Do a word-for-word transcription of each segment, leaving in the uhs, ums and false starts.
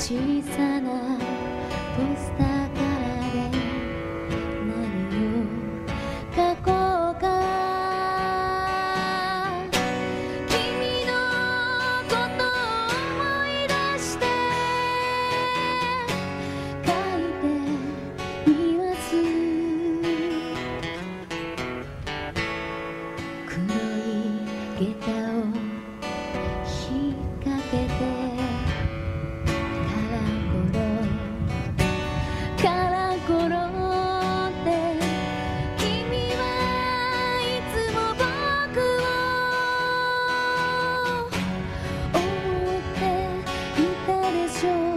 小さなポスターからで何を書こうか。君のことを思い出して書いてみます。黒い下駄を引っ掛けてカラコロって君はいつも僕を思っていたでしょう。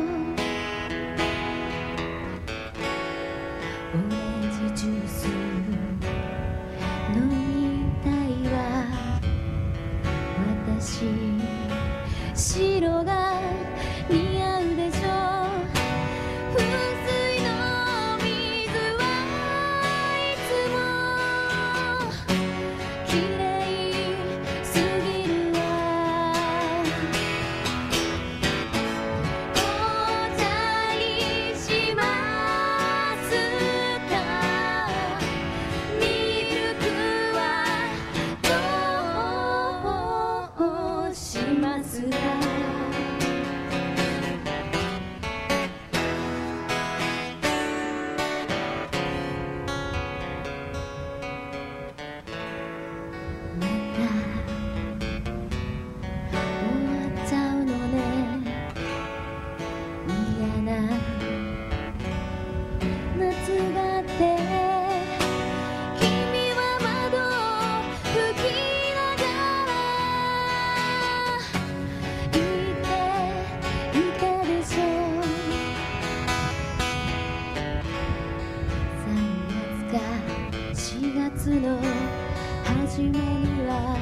オレンジジュース飲みたいわ私。白が似合うでしょう。しがつの初めには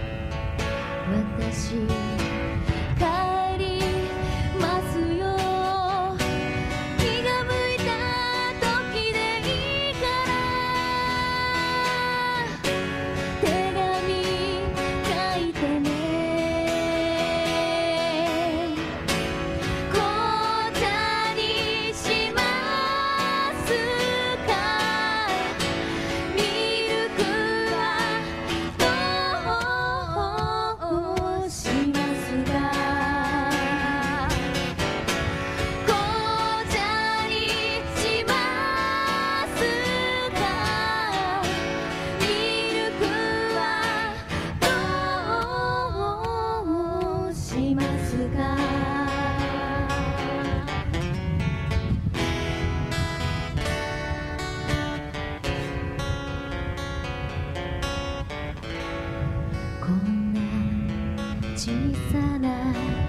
私帰りますよ。気が向いた時でいいから手紙書いてね。紅茶にしますか。こんな小さな